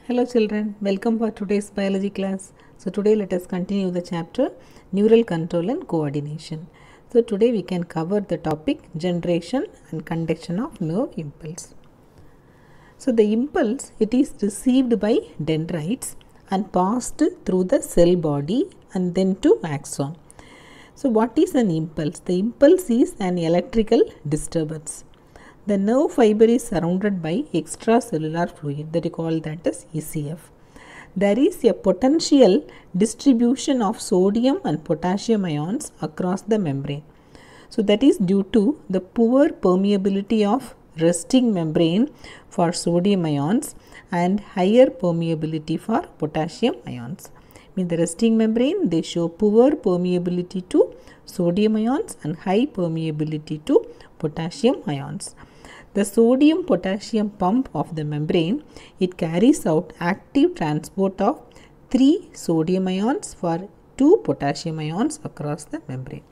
Hello children, welcome for today's biology class. So today let us continue the chapter Neural Control and Coordination. So today we can cover the topic generation and conduction of nerve impulse. So the impulse, it is received by dendrites and passed through the cell body and then to axon. So what is an impulse? The impulse is an electrical disturbance. The nerve fiber is surrounded by extracellular fluid, that we call that as ECF. There is a potential distribution of sodium and potassium ions across the membrane. So that is due to the poor permeability of resting membrane for sodium ions and higher permeability for potassium ions. In the resting membrane, they show poor permeability to sodium ions and high permeability to potassium ions. The sodium potassium pump of the membrane, it carries out active transport of 3 sodium ions for 2 potassium ions across the membrane.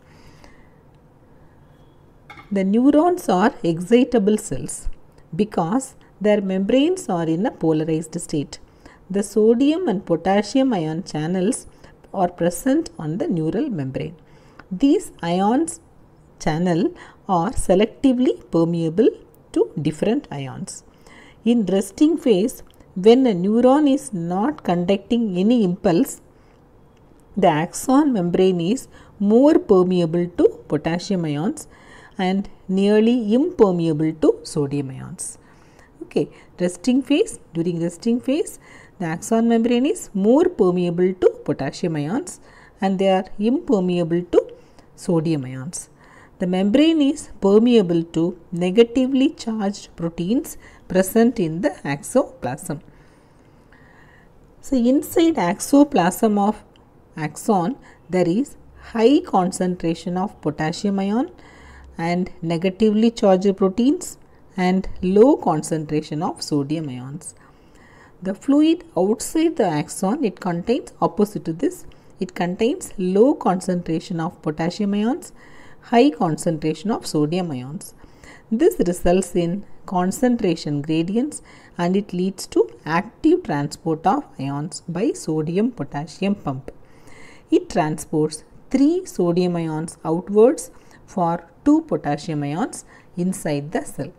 The neurons are excitable cells because their membranes are in a polarized state. The sodium and potassium ion channels are present on the neural membrane. These ions channel are selectively permeable to different ions. In resting phase, when a neuron is not conducting any impulse, the axon membrane is more permeable to potassium ions and nearly impermeable to sodium ions. Okay, resting phase, during resting phase, the axon membrane is more permeable to potassium ions and they are impermeable to sodium ions. The membrane is permeable to negatively charged proteins present in the axoplasm. So inside axoplasm of axon, there is high concentration of potassium ion and negatively charged proteins and low concentration of sodium ions. The fluid outside the axon, it contains opposite to this. It contains low concentration of potassium ions, high concentration of sodium ions. This results in concentration gradients and it leads to active transport of ions by sodium potassium pump. It transports 3 sodium ions outwards for 2 potassium ions inside the cell.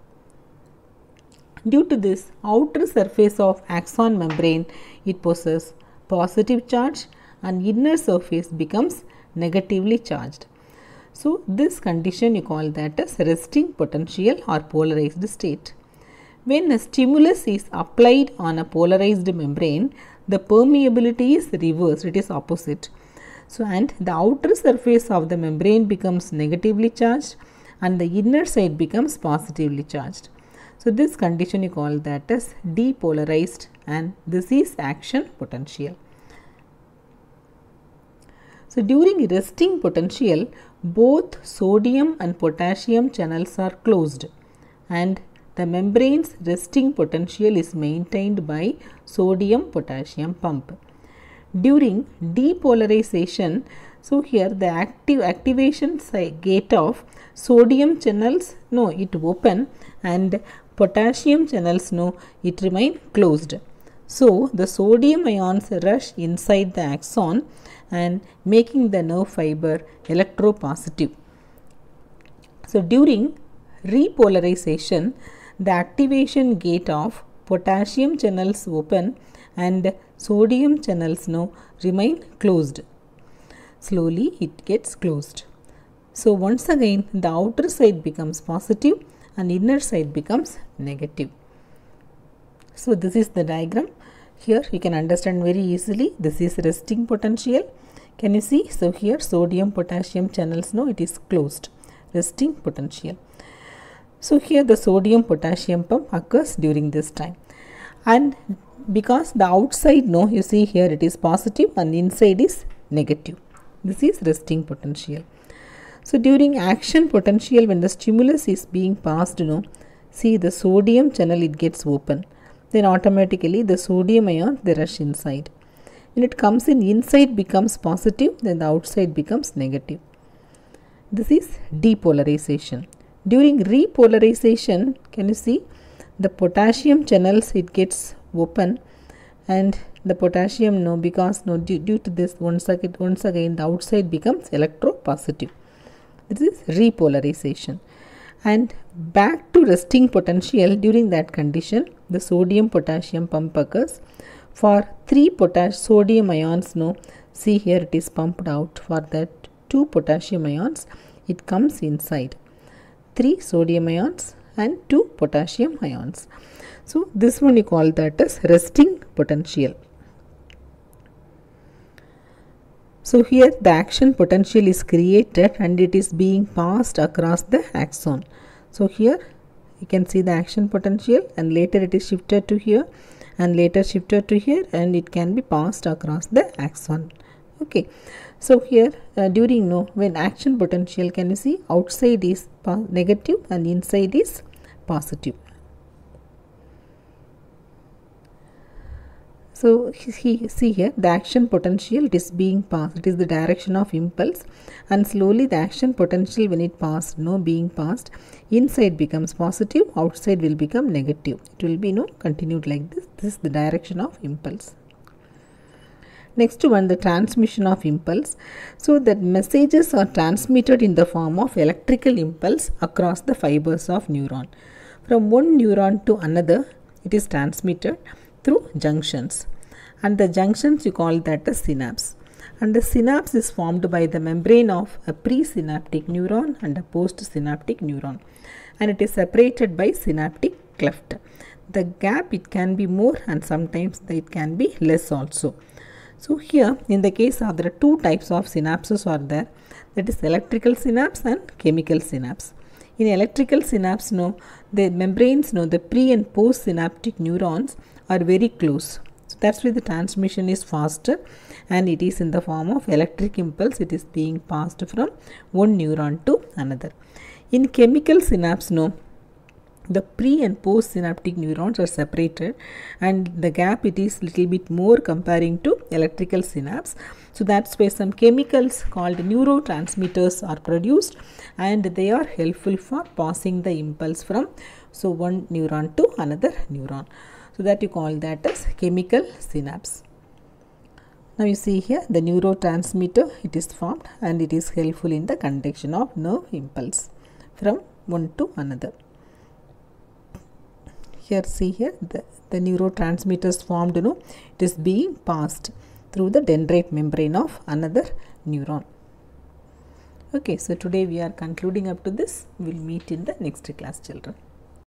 Due to this, outer surface of axon membrane, it possesses positive charge and inner surface becomes negatively charged. So this condition you call that as resting potential or polarized state. When a stimulus is applied on a polarized membrane, the permeability is reversed, it is opposite. So and the outer surface of the membrane becomes negatively charged and the inner side becomes positively charged. So this condition you call that as depolarized and this is action potential. So during resting potential, both sodium and potassium channels are closed and the membrane's resting potential is maintained by sodium potassium pump. During depolarization, so here the activation gate of sodium channels, no, it open and potassium channels, no, it remain closed. So the sodium ions rush inside the axon and making the nerve fiber electropositive. So during repolarization, the activation gate of potassium channels open and sodium channels, no, remain closed. Slowly it gets closed. So once again the outer side becomes positive and inner side becomes negative. So this is the diagram. Here you can understand very easily. This is resting potential. Can you see? So here sodium potassium channels, no, it is closed. Resting potential. So here the sodium potassium pump occurs during this time. And because the outside, no, you see here it is positive and inside is negative. This is resting potential. So during action potential, when the stimulus is being passed, no, see the sodium channel, it gets open. Then automatically the sodium ion, they rush inside. When it comes in, inside becomes positive, then the outside becomes negative. This is depolarization. During repolarization, can you see the potassium channels, it gets open and the potassium no, because no, due to this once again the outside becomes electropositive. This is repolarization. And back to resting potential. During that condition, the sodium potassium pump occurs. For 3 sodium ions, no, see here it is pumped out. For that 2 potassium ions, it comes inside. 3 sodium ions and 2 potassium ions. So this one you call that as resting potential. So here the action potential is created and it is being passed across the axon. So here you can see the action potential, and later it is shifted to here and later shifted to here, and it can be passed across the axon. Okay, so here during when action potential, can you see outside is negative and inside is positive. So see here the action potential, it is being passed, it is the direction of impulse, and slowly the action potential when it passed being passed, inside becomes positive, outside will become negative. It will be continued like this. This is the direction of impulse. Next one, the transmission of impulse. So that messages are transmitted in the form of electrical impulse across the fibers of neuron. From one neuron to another, it is transmitted through junctions, and the junctions you call that as synapse. And the synapse is formed by the membrane of a presynaptic neuron and a postsynaptic neuron, and it is separated by synaptic cleft. The gap, it can be more and sometimes it can be less also. So here in the case of, there are 2 types of synapses are there, that is electrical synapse and chemical synapse. In electrical synapse, the membranes, the pre and post synaptic neurons are very close. So that's why the transmission is faster, and it is in the form of electric impulse. It is being passed from one neuron to another. In chemical synapse, the pre and post synaptic neurons are separated, and the gap, it is little bit more comparing to electrical synapse. So that's why some chemicals called neurotransmitters are produced, and they are helpful for passing the impulse from one neuron to another neuron. So that you call that as chemical synapse. Now you see here the neurotransmitter, it is formed, and it is helpful in the conduction of nerve impulse from one to another. Here see here the neurotransmitters formed, it is being passed through the dendrite membrane of another neuron. Okay, so today we are concluding up to this. We will meet in the next class, children.